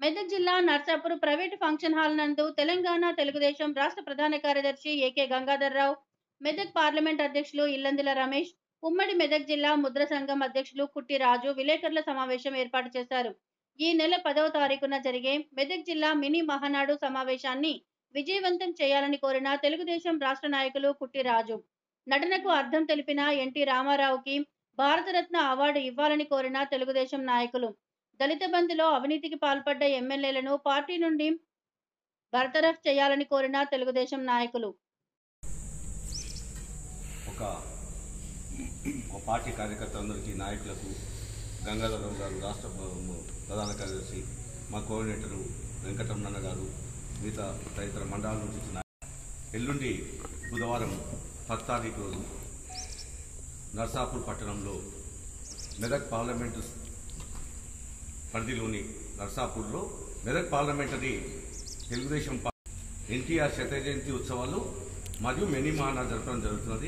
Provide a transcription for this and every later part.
మెదక్ జిల్లా Narsapur private function hall నందు తెలంగాణ తెలుగుదేశం రాష్ట్ర ప్రధాన కార్యదర్శి ఏకే గంగాధర్రావు, మెదక్ పార్లమెంట్ అధ్యక్షులు ఇల్లందుల రమేష్, ఉమ్మడి మెదక్ జిల్లా ముద్ర సంఘం అధ్యక్షులు కుట్టి రాజు విలేకరుల సమావేశం ఏర్పాటు చేశారు. ఈ నెల 10వ తారీఖున జరిగే మెదక్ జిల్లా మినీ మహానాడు సమావేశాన్ని విజయవంతం చేయాలని కోరిన తెలుగుదేశం రాష్ట్ర నాయకులు కుట్టి రాజు, నటనకు అర్థం తెలిపిన ఎన్టీ రామారావుకి భారతరత్న అవార్డు ఇవ్వాలని కోరిన తెలుగుదేశం నాయకులు, దళిత బంధులో అవినీతికి పాల్పడ్డ ఎమ్మెల్యేలను పార్టీ నుండి బర్తరఫ్ చేయాలని కోరిన తెలుగుదేశం నాయకులు ఒక పార్టీ కార్యకర్తలందరికీ, నాయకులకు, గంగాధరరావు గారు రాష్ట్ర ప్రధాన కార్యదర్శి, మా కోఆర్డినేటరు వెంకటరమణ గారు, మిగతా తదితర మండలాల నుంచి ఎల్లుండి బుధవారం 10 తారీఖు రోజు నర్సాపూర్ పట్టణంలో మెదక్ పార్లమెంటు పరిధిలోని నర్సాపూర్లో మెదక్ పార్లమెంటరీ తెలుగుదేశం ఎన్టీఆర్ శత జయంతి ఉత్సవాలు మరియు మినీ మహానాడు జరపడం జరుగుతున్నది.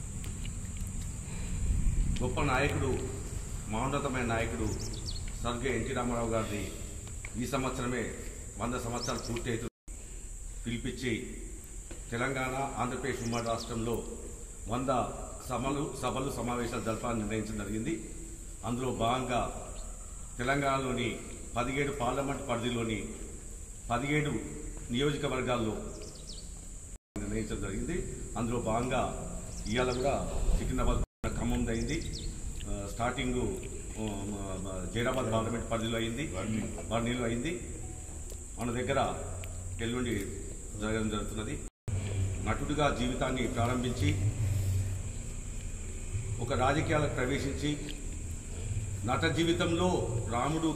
గొప్ప నాయకుడు, మహోన్నతమైన నాయకుడు స్వర్గీయ ఎన్టీ రామారావు గారిని ఈ సంవత్సరమే 100 సంవత్సరాలు పూర్తి అవుతుంది పిలిపించి తెలంగాణ, ఆంధ్రప్రదేశ్ ఉమ్మడి రాష్ట్రంలో 100 సభలు సమావేశాలు జరపాలని నిర్ణయించడం జరిగింది. అందులో భాగంగా తెలంగాణలోని 17 పార్లమెంట్ పరిధిలోని 17 నియోజకవర్గాల్లో నిర్ణయించడం జరిగింది. అందులో భాగంగా ఇవాళ కూడా సికింద్రాబాద్, ఖమ్మం అయింది, స్టార్టింగ్ జైరాబాద్ పార్లమెంట్ పరిధిలో అయింది, బర్నీలో అయింది. మన దగ్గర ఎల్లుండి జరగడం జరుగుతున్నది. నటుడిగా జీవితాన్ని ప్రారంభించి ఒక రాజకీయాలకు ప్రవేశించి నట జీవితంలో రాముడు,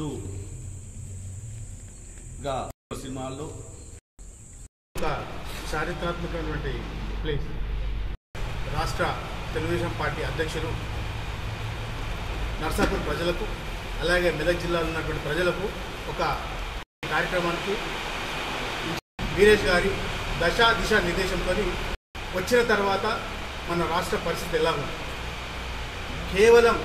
కృష్ణుడుగా సినిమాల్లో ఒక చారిత్రాత్మకమైనటువంటి ప్లేస్. రాష్ట్ర తెలుగుదేశం పార్టీ అధ్యక్షులు నర్సాపూర్ ప్రజలకు, అలాగే మెదక్ జిల్లాలో ఉన్నటువంటి ప్రజలకు ఒక కార్యక్రమానికి వీరేష్ గారి దిశ నిర్దేశంతో వచ్చిన తర్వాత మన రాష్ట్ర పరిస్థితి ఎలా ఉంది, కేవలం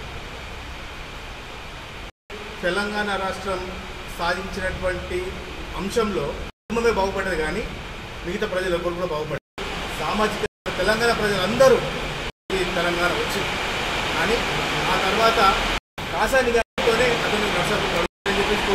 తెలంగాణ రాష్ట్రం సాధించినటువంటి అంశంలో కుటుంబమే బాగుపడేది, కానీ మిగతా ప్రజలు ఎవరు కూడా బాగుపడేది. సామాజిక తెలంగాణ ప్రజలందరూ ఈ తెలంగాణ వచ్చింది, కానీ ఆ తర్వాత కాసాని గారితోనే అతను నర్సాపూర్